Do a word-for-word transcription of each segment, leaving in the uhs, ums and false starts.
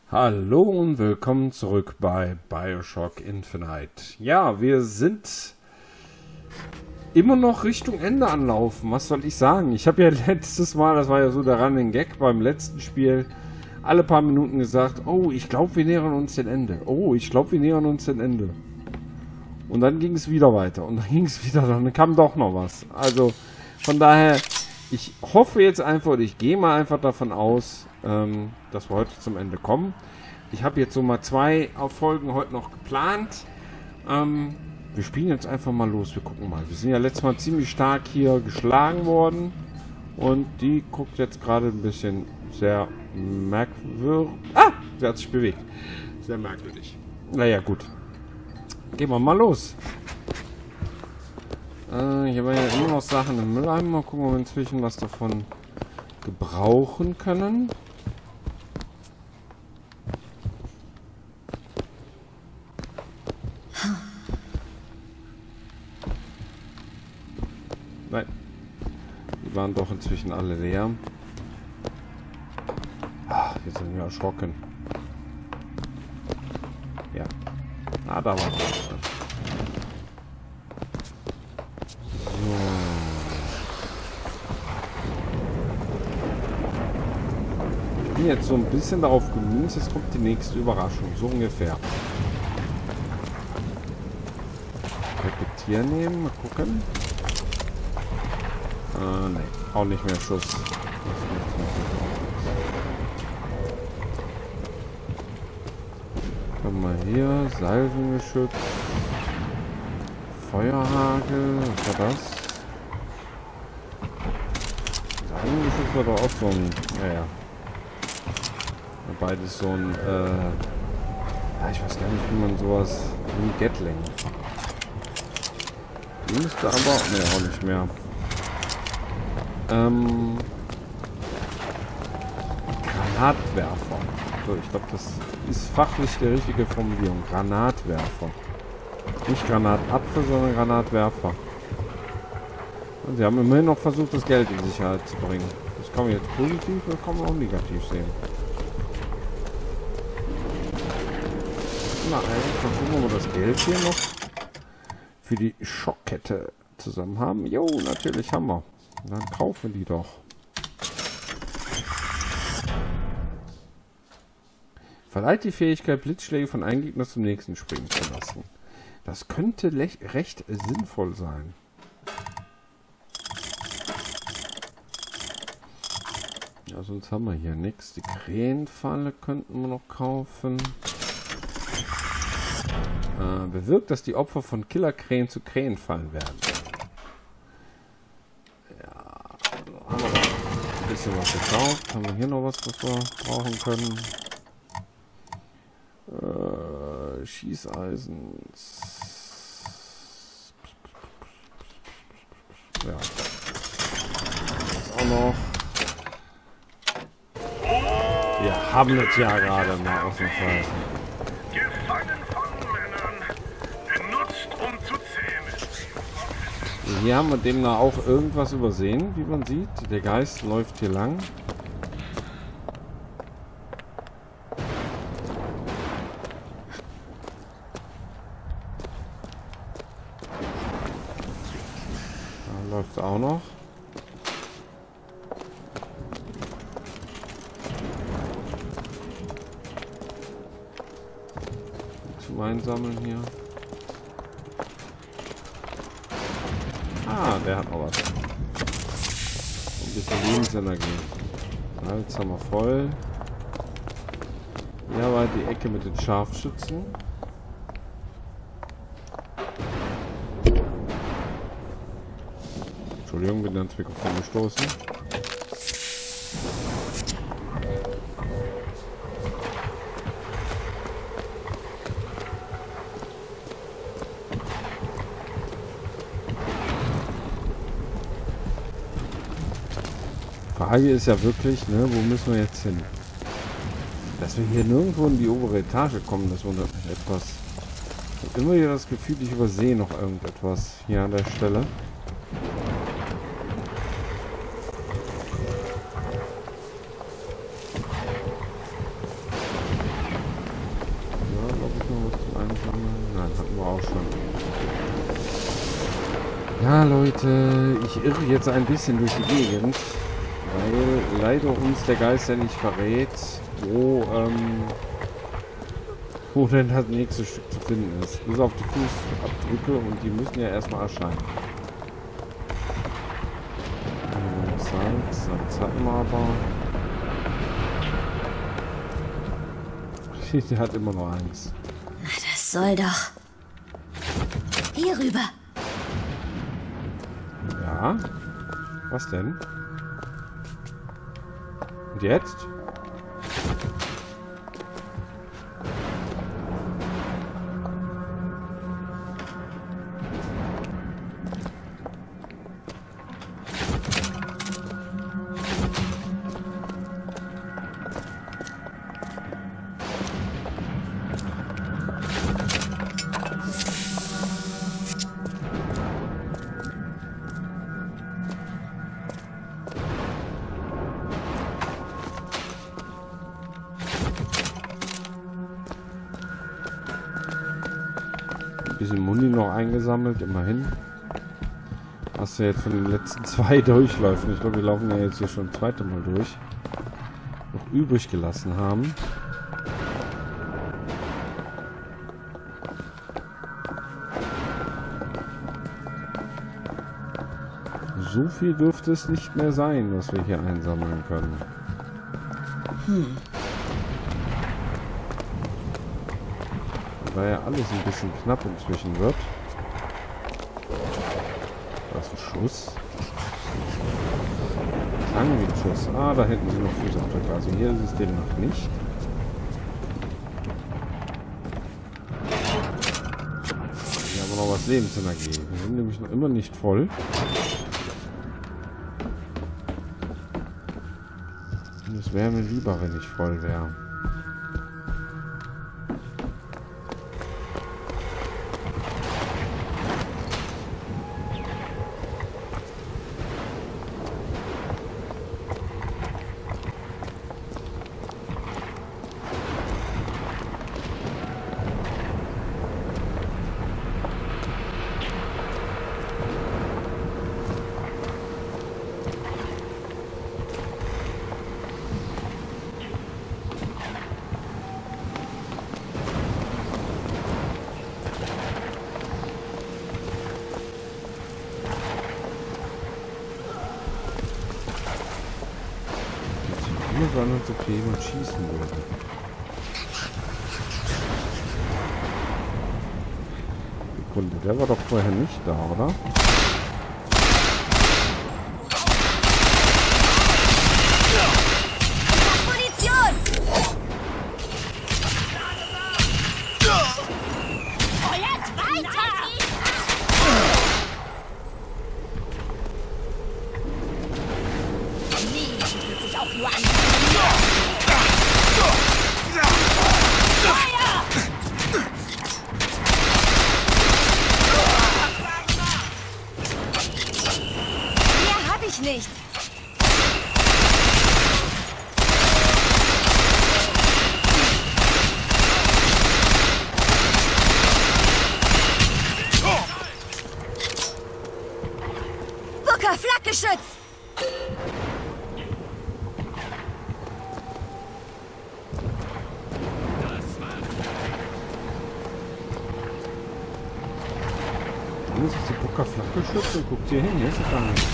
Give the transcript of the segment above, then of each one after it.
Hallo und willkommen zurück bei BioShock Infinite. Ja, wir sind immer noch Richtung Ende anlaufen. Was soll ich sagen? Ich habe ja letztes Mal, das war ja so der Running Gag beim letzten Spiel, alle paar Minuten gesagt, oh, ich glaube, wir nähern uns dem Ende. Oh, ich glaube, wir nähern uns dem Ende. Und dann ging es wieder weiter. Und dann ging es wieder, dann kam doch noch was. Also, von daher, ich hoffe jetzt einfach, oder ich gehe mal einfach davon aus, ähm, dass wir heute zum Ende kommen. Ich habe jetzt so mal zwei Folgen heute noch geplant. Ähm, wir spielen jetzt einfach mal los, wir gucken mal. Wir sind ja letztes Mal ziemlich stark hier geschlagen worden. Und die guckt jetzt gerade ein bisschen sehr merkwürdig. Ah, sie hat sich bewegt. Sehr merkwürdig. Naja, gut. Gehen wir mal los. Äh, hier waren ja immer noch Sachen im Mülleimer. Mal gucken, ob wir inzwischen was davon gebrauchen können. Nein. Die waren doch inzwischen alle leer. Ah, wir sind ja erschrocken. Ja. Ah, da war was. So. Ich bin jetzt so ein bisschen darauf gemünzt, jetzt kommt die nächste Überraschung. So ungefähr. Repetieren nehmen, mal gucken. Äh, ne, auch nicht mehr Schuss. Guck mal hier, Salvengeschütz, Feuerhagel, was war das? Salvengeschütz war doch auch so ein, naja, beides so ein, äh, ja, ich weiß gar nicht, wie man sowas, wie ein Gatling. Die müsste aber, ne, auch nicht mehr. Ähm, Granatwerfer. So, ich glaube, das ist fachlich die richtige Formulierung. Granatwerfer. Nicht Granatapfel, sondern Granatwerfer. Und sie haben immerhin noch versucht, das Geld in Sicherheit zu bringen. Das kann man jetzt positiv, das kann man auch negativ sehen. Na, eigentlich versuchen wir das Geld hier noch für die Schockkette zusammen haben. Jo, natürlich haben wir. Dann kaufen die doch. Verleiht die Fähigkeit, Blitzschläge von einem Gegner zum nächsten springen zu lassen. Das könnte recht sinnvoll sein. Ja, sonst haben wir hier nichts. Die Krähenfalle könnten wir noch kaufen. Äh, bewirkt, dass die Opfer von Killerkrähen zu Krähenfallen werden. Bisschen was gekauft. Haben wir hier noch was, was wir brauchen können? Äh, Schießeisen. Ja. Das auch noch. Wir haben es ja gerade mal aus dem Fall. Gefangen von Männern, benutzt um zu zähmen. Hier haben wir demnach auch irgendwas übersehen, wie man sieht. Der Geist läuft hier lang. Da läuft auch noch. Zum Einsammeln hier. Ah, der hat noch was. Ein bisschen Lebensenergie. Jetzt haben wir voll. Hier war die Ecke mit den Scharfschützen. Entschuldigung, bin ans Mikrofon gestoßen. Frage ist ja wirklich, ne, wo müssen wir jetzt hin? Dass wir hier nirgendwo in die obere Etage kommen, das wundert mich etwas. Ich habe immer wieder das Gefühl, ich übersehe noch irgendetwas hier an der Stelle. Ja, Leute, ich irre jetzt ein bisschen durch die Gegend, weil leider uns der Geist ja nicht verrät, wo, ähm, wo denn das nächste Stück zu finden ist. Bis auf die Fußabdrücke und die müssen ja erstmal erscheinen. Zack, zack, zack mal aber. Der hat immer noch Angst. Na, das soll doch. Hier rüber. Ja? Was denn? Und jetzt? Bisschen Muni noch eingesammelt, immerhin. Hast du jetzt von den letzten zwei Durchläufen, ich glaube, wir laufen ja jetzt hier schon das zweite Mal durch, noch übrig gelassen haben. So viel dürfte es nicht mehr sein, was wir hier einsammeln können. Hm. Da ja alles ein bisschen knapp inzwischen wird. Da ist ein Schuss. Lang wie ein Schuss. Ah, da hätten sie noch Fußabdrücke. Also hier ist es demnach nicht. Hier haben wir noch was Lebensenergie. Wir sind nämlich noch immer nicht voll. Und es wäre mir lieber, wenn ich voll wäre. Nur so an uns okay jemand schießen würde. Sekunde, der war doch vorher nicht da, oder? Munition! Feuert weiter! Nee, wird sich auch nur an. Nicht. Booker, Flakgeschütz! Das ist die Booker Flakgeschütz und guckt hier hin, hier ist es gar nicht.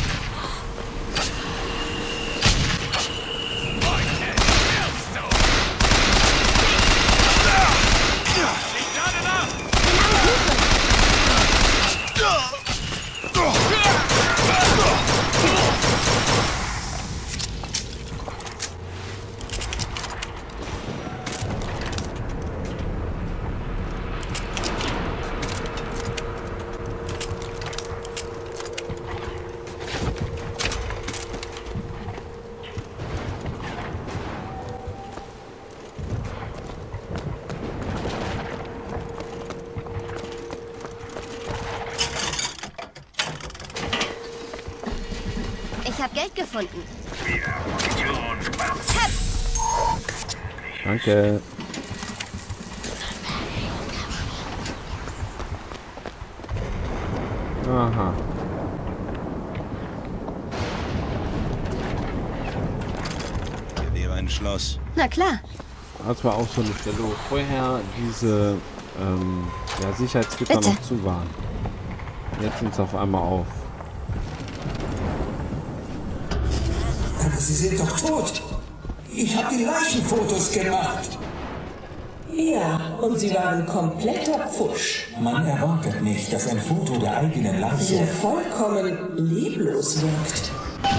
Ich habe Geld gefunden. Danke. Aha. raus. Na klar. Das war auch so eine Stelle, wo vorher diese ähm, ja, Sicherheitsgitter Bitte. noch zu waren. Jetzt sind sie auf einmal auf. Aber Sie sind doch tot. Ich habe die Leichenfotos gemacht. Ja, und sie waren kompletter Pfusch. Man erwartet nicht, dass ein Foto der eigenen So Leiche... vollkommen leblos wirkt.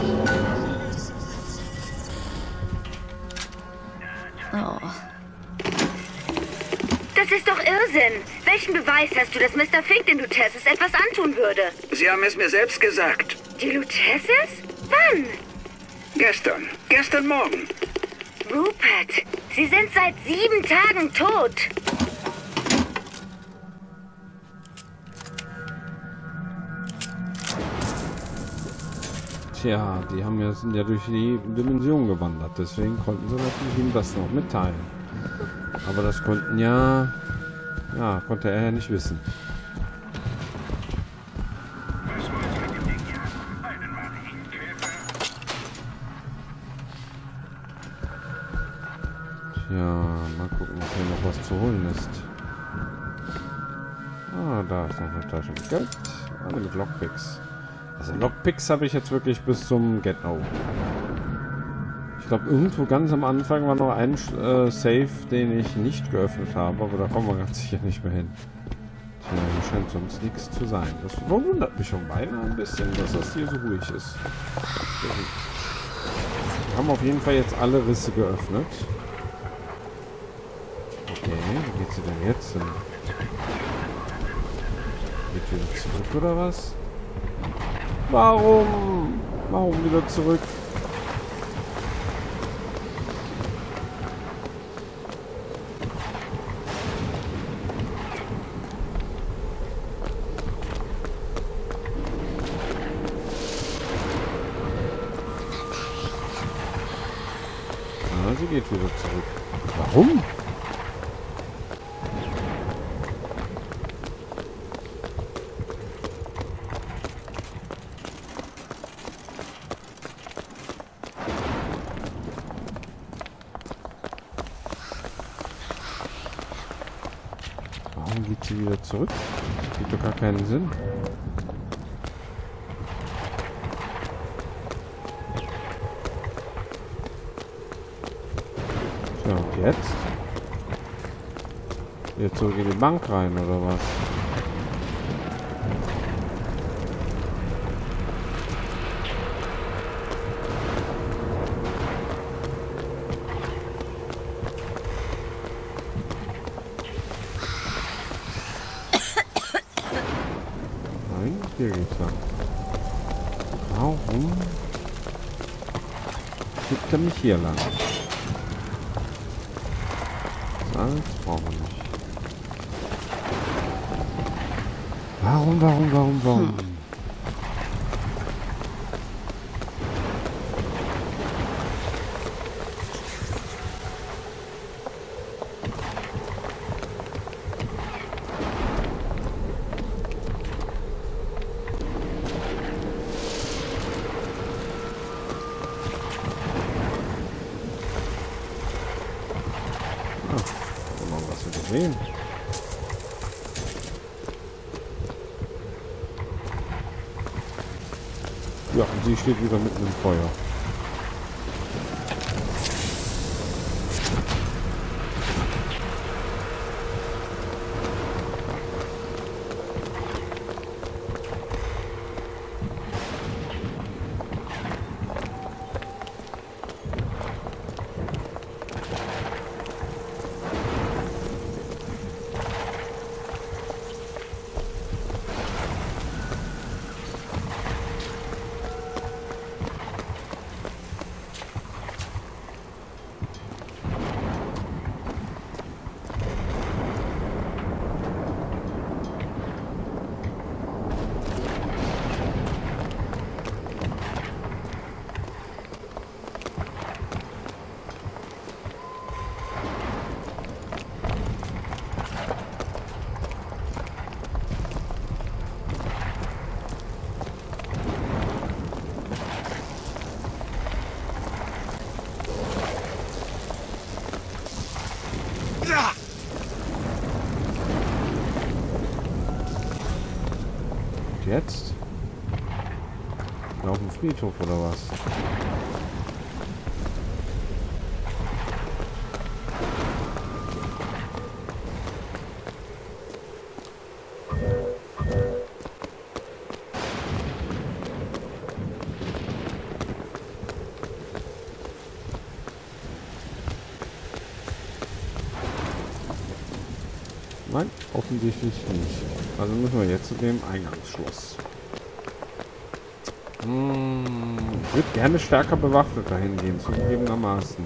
Oh. Das ist doch Irrsinn. Welchen Beweis hast du, dass Mister Fink den Luteces etwas antun würde? Sie haben es mir selbst gesagt. Die Luteces? Wann? Gestern. Gestern Morgen. Rupert, sie sind seit sieben Tagen tot. Tja, die haben ja, sind ja durch die Dimension gewandert. Deswegen konnten sie natürlich ihm das noch mitteilen. Aber das konnten ja... Ja, konnte er ja nicht wissen. Tja, mal gucken, ob hier noch was zu holen ist. Ah, da ist noch eine Tasche mit Geld. Alle mit Lockpicks. Also Lockpicks habe ich jetzt wirklich bis zum Get-No. Ich glaube, irgendwo ganz am Anfang war noch ein äh, Safe, den ich nicht geöffnet habe, aber da kommen wir ganz sicher nicht mehr hin. Tja, hier scheint sonst nichts zu sein. Das verwundert mich schon beinahe ein bisschen, dass das hier so ruhig ist. Wir haben auf jeden Fall jetzt alle Risse geöffnet. Okay, wo geht sie denn jetzt hin? Geht wieder zurück oder was? Warum? Warum wieder zurück? Ah, sie geht wieder zurück. Warum? Warum geht sie wieder zurück? Das gibt doch gar keinen Sinn. Tja, und jetzt? Wieder zurück in die Bank rein, oder was? Hier geht's lang. Warum schickt er mich hier lang? Das alles brauchen wir nicht. Warum, warum, warum, warum? Hm. Sehen. Ja, und sie steht wieder mitten im Feuer. Und jetzt? Auf dem Friedhof oder was? Nein, offensichtlich nicht. Also müssen wir jetzt zu dem Eingangsschloss. Hm, ich würde gerne stärker bewaffnet dahin gehen, zugegebenermaßen.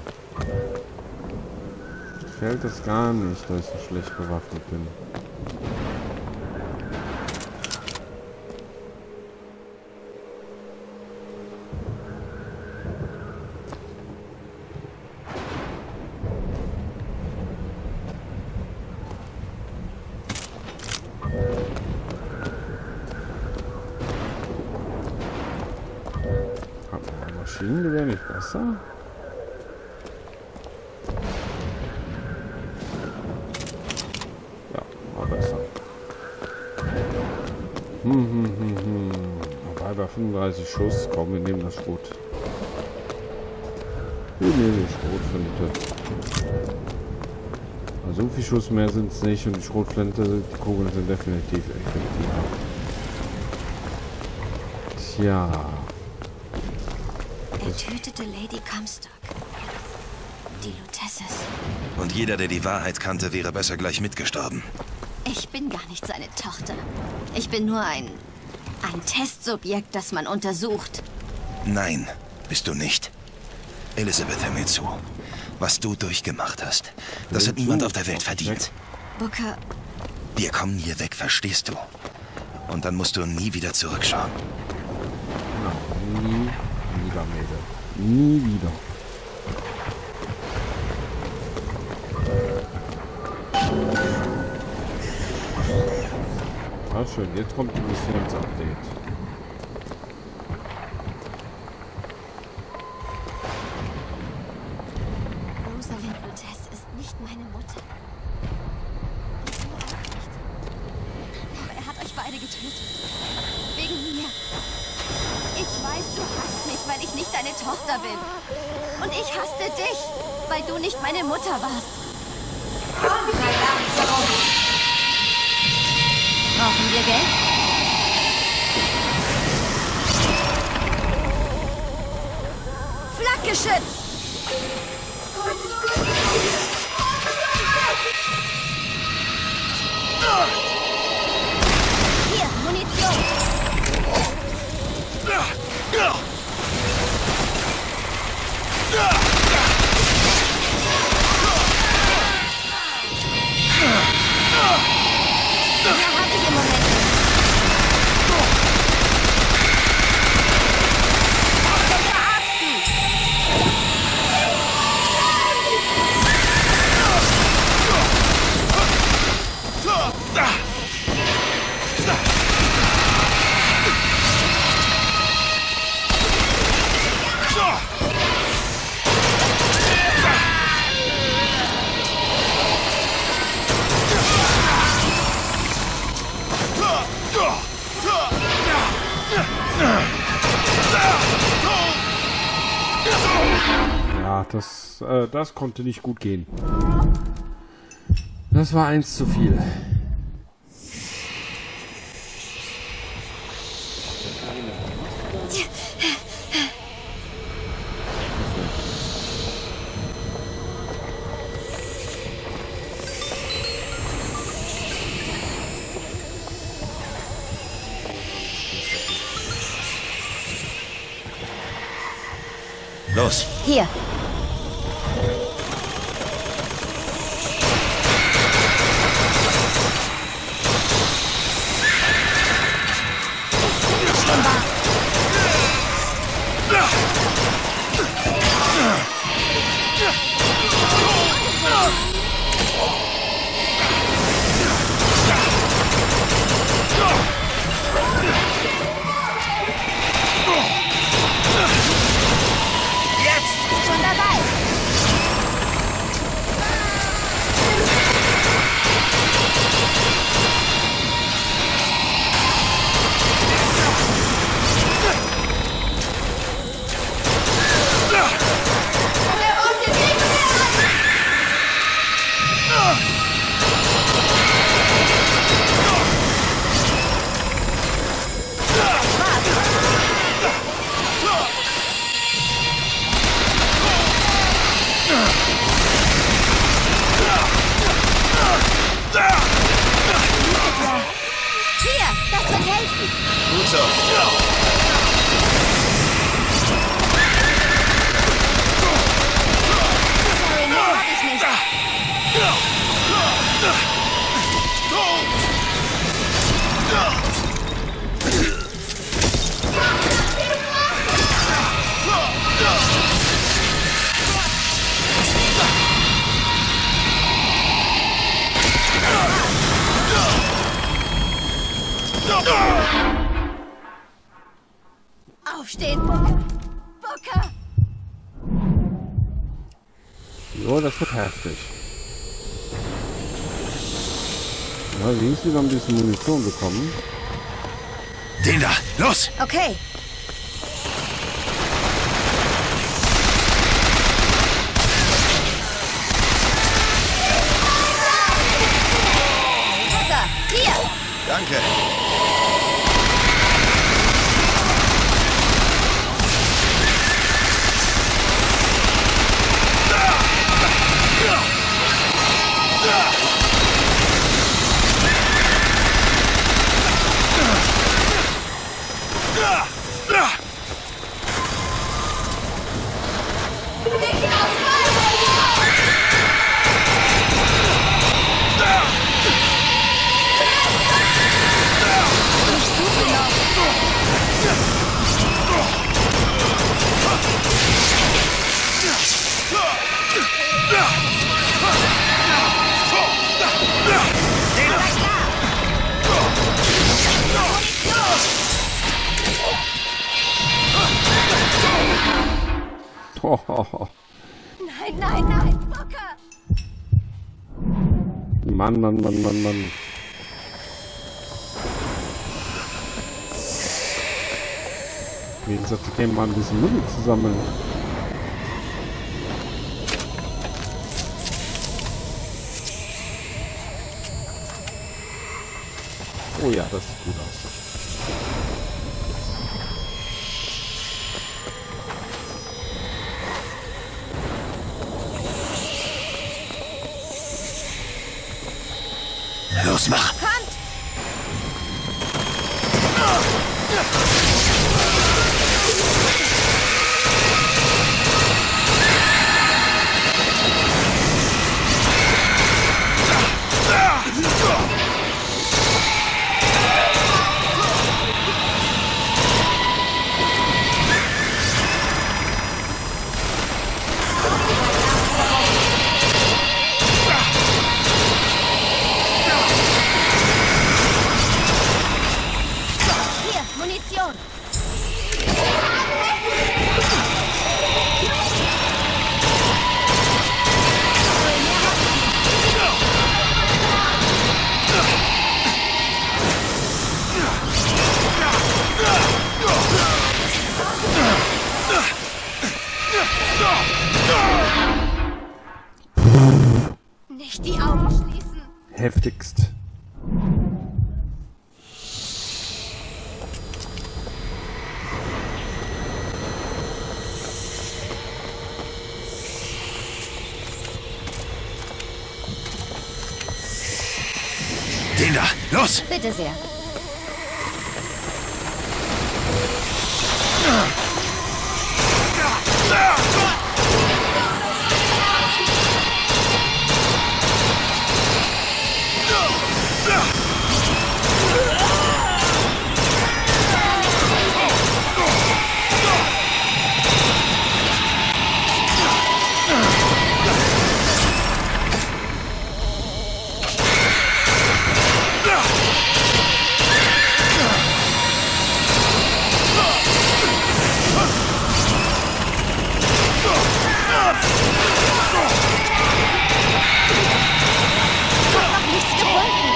Gefällt es gar nicht, dass ich so schlecht bewaffnet bin. Maschinengewehr nicht besser? Ja, war besser. Hm, hm, hm, hm. Wobei bei fünfunddreißig Schuss, komm, wir nehmen das Schrot. Wir nehmen die Schrotflinte. Also so viel Schuss mehr sind es nicht und die Schrotflinte, die Kugeln sind definitiv effektiver. Tja. Er tötete Lady Comstock. Die Lutesses. Und jeder, der die Wahrheit kannte, wäre besser gleich mitgestorben. Ich bin gar nicht seine Tochter. Ich bin nur ein... ein Testsubjekt, das man untersucht. Nein, bist du nicht. Elizabeth, hör mir zu. Was du durchgemacht hast, das hat niemand auf der Welt verdient. Booker... Wir kommen hier weg, verstehst du? Und dann musst du nie wieder zurückschauen. Na, nie wieder, Mädel. Nie wieder. Ah, schön. Jetzt kommt ein Missionsupdate. Rosalind Lutez ist nicht meine Mutter. Aber er hat euch beide getötet. Wegen mir. Ich weiß, du hasst mich, weil ich nicht deine Tochter bin. Und ich hasste dich, weil du nicht meine Mutter warst. Brauchen wir Geld? Flakgeschütz! Hier, Munition! Ja, hab ich im Moment. Ja, das, äh, das konnte nicht gut gehen. Das war eins zu viel. Los. Hier. Schon Aufstehen, Booker! Booker! Jo, das wird heftig. Ja, links wieder ein bisschen Munition bekommen. Den da, los! Okay. Booker, hier! Danke. Oh, Nein, nein, nein, Booker! Mann, Mann, Mann, Mann, Mann. Wie gesagt, wir gehen mal ein bisschen Muni zu sammeln. Oh ja, das sieht gut aus. Los, mach! Kommt! Hier, Munition! Nicht die Augen schließen! Heftigst. Den da, los! Bitte sehr. Noch nichts gefunden.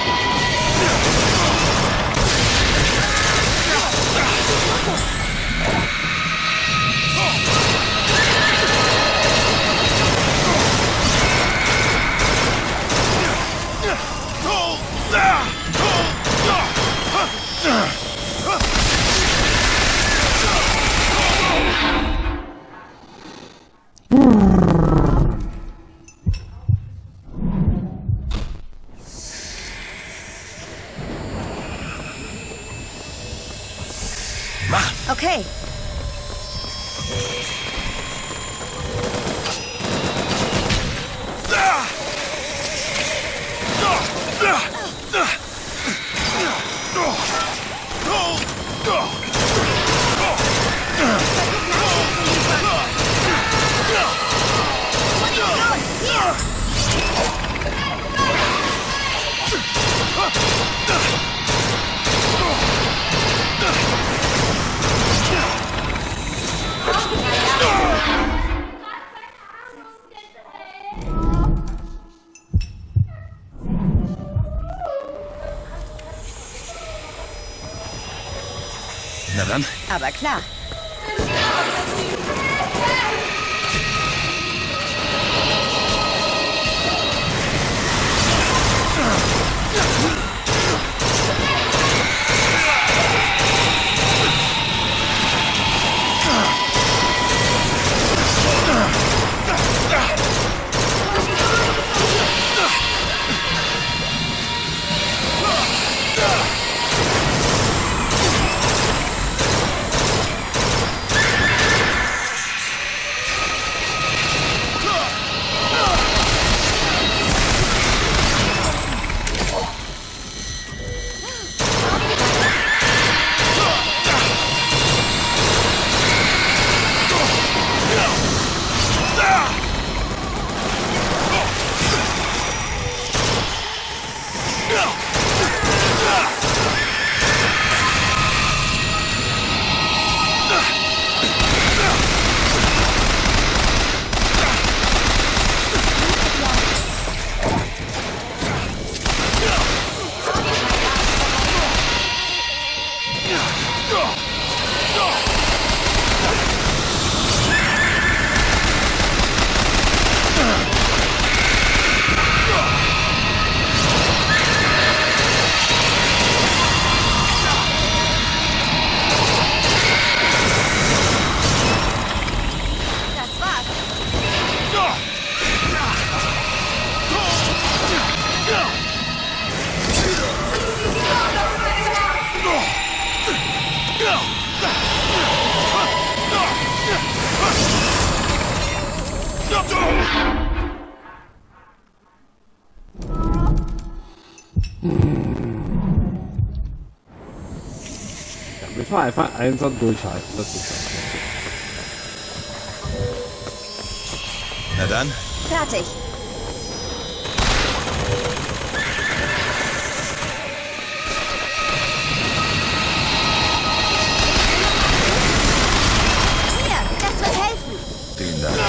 Mach! Okay. dann. Aber klar. Müssen wir einfach einsam durchhalten. Das ist das. Na dann. Fertig. Hier, das wird helfen. Vielen Dank.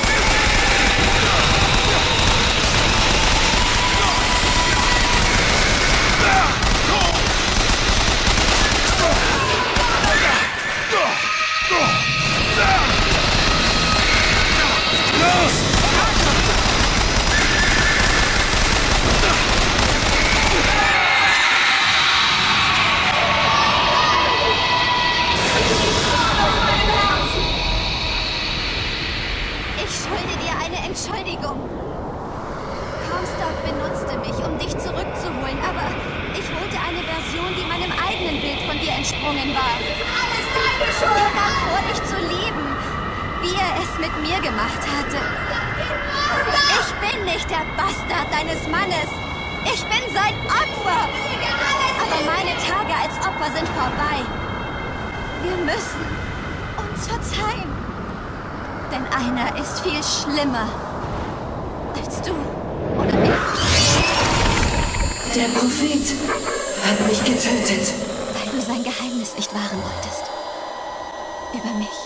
Entschuldigung. Comstock benutzte mich, um dich zurückzuholen, aber ich holte eine Version, die meinem eigenen Bild von dir entsprungen war. Alles deine Schuld! Er gab vor, dich zu lieben, wie er es mit mir gemacht hatte. Ich bin nicht der Bastard deines Mannes. Ich bin sein Opfer. Aber meine Tage als Opfer sind vorbei. Wir müssen uns verzeihen. Denn einer ist viel schlimmer als du oder ich. Der Prophet hat mich getötet. Weil du sein Geheimnis nicht wahren wolltest. Über mich.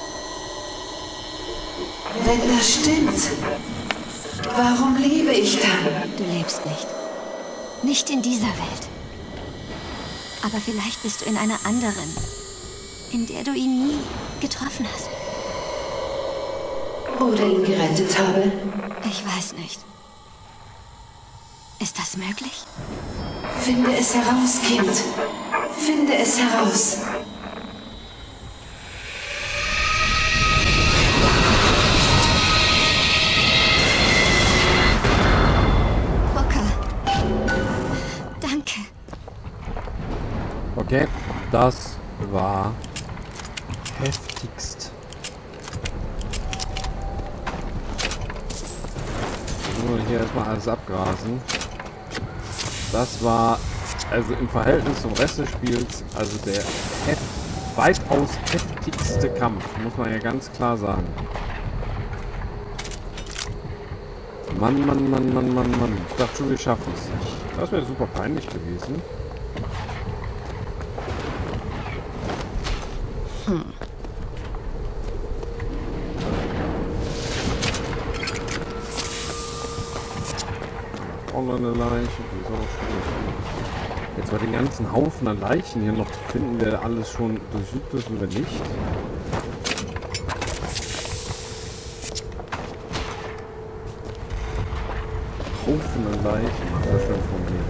Wenn das stimmt, warum lebe ich dann? Du lebst nicht. Nicht in dieser Welt. Aber vielleicht bist du in einer anderen, in der du ihn nie getroffen hast. Oder ihn gerettet habe. Ich weiß nicht. Ist das möglich? Finde es heraus, Kind. Finde es heraus. Booker. Danke. Okay, das war heftigst. Hier erstmal alles abgrasen. Das war also im Verhältnis zum Rest des Spiels also der heft, weitaus heftigste Kampf, muss man ja ganz klar sagen. Mann, Mann, Mann, Mann, Mann, Mann. Ich dachte schon, wir schaffen es nicht. Das wäre super peinlich gewesen. Hm. Online Leiche, die ist auch schwierig. Jetzt bei den ganzen Haufen an Leichen hier noch zu finden, der alles schon durchsucht ist oder nicht. Haufen an Leichen, sehr schön formuliert.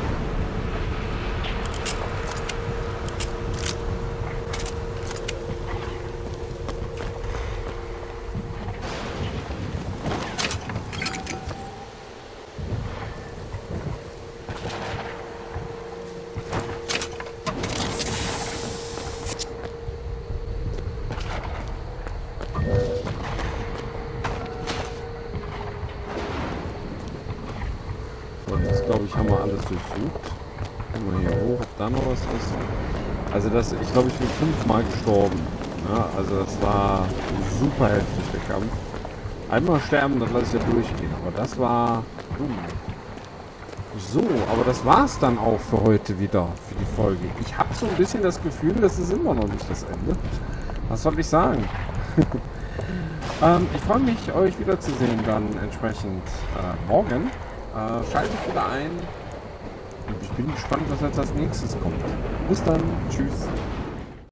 Jetzt glaube ich, haben wir alles durchsucht. Gucken wir hier hoch, ob da noch was ist. Also das, ich glaube, ich bin fünfmal gestorben. Ja, also das war super heftig, der Kampf. Einmal sterben, dann lasse ich ja durchgehen. Aber das war... Uh. So, aber das war's dann auch für heute wieder, für die Folge. Ich habe so ein bisschen das Gefühl, das ist immer noch nicht das Ende. Was soll ich sagen? ähm, ich freue mich, euch wiederzusehen dann entsprechend äh, morgen. Äh, schaltet wieder ein. Und ich bin gespannt, was jetzt als nächstes kommt. Bis dann. Tschüss.